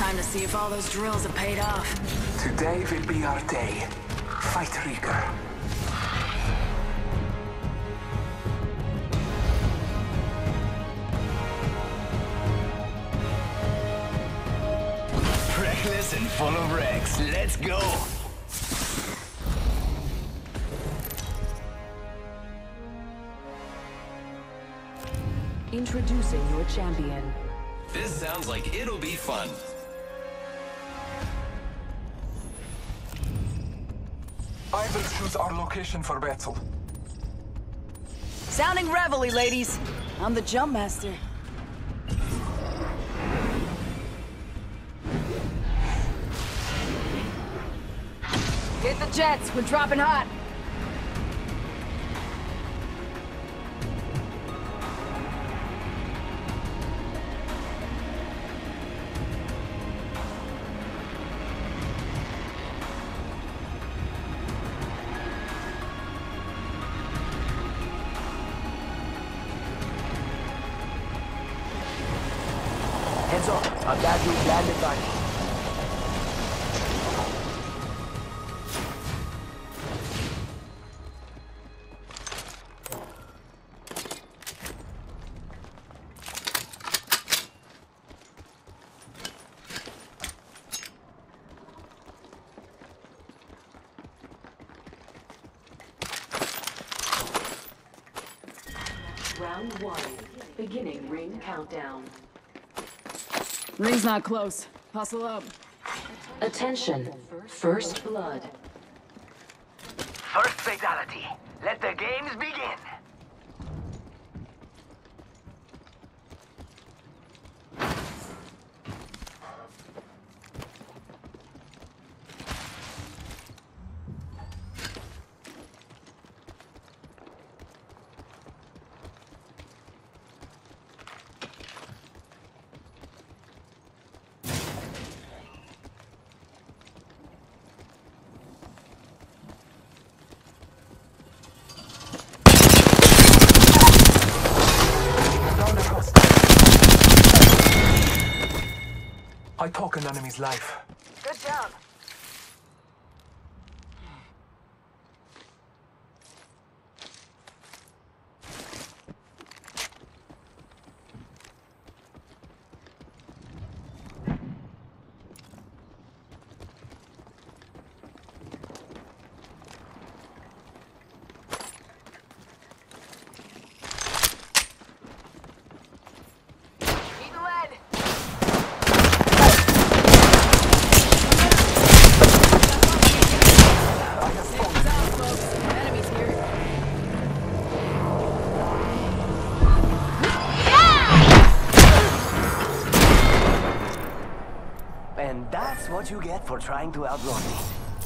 Time to see if all those drills have paid off. Today will be our day. Fight Reaker. Reckless and full of wrecks. Let's go! Introducing your champion. This sounds like it'll be fun. I will choose our location for battle. Sounding reveille, ladies. I'm the jump master. Hit the jets. We're dropping hot. Heads up, I've got you landed by. Round 1. Beginning ring countdown. Ring's not close. Hustle up. Attention. First blood. First fatality. Let the games begin. I took an enemy's life. Good job. And that's what you get for trying to outrun me.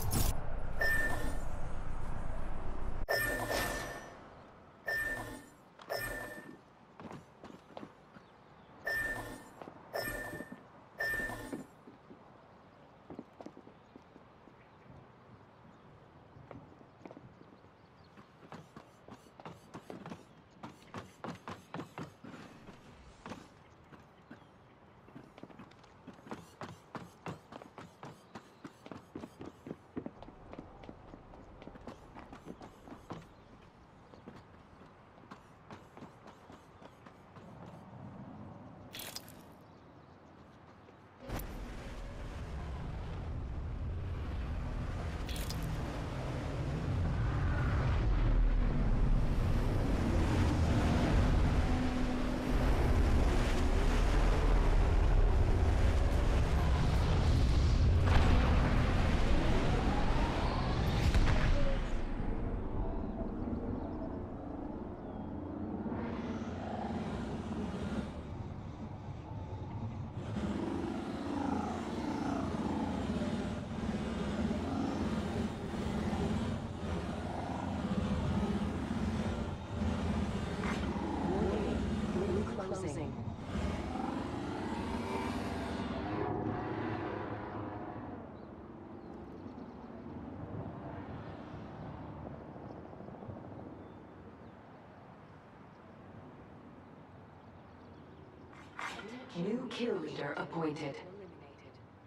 Closing. New kill leader appointed.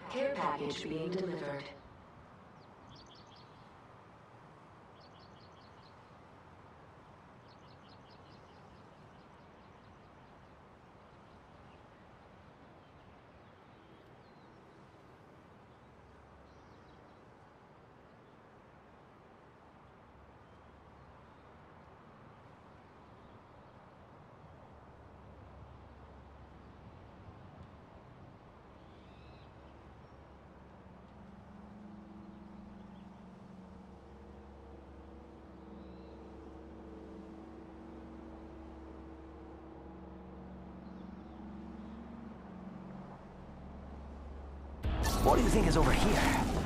Care package being delivered. What do you think is over here?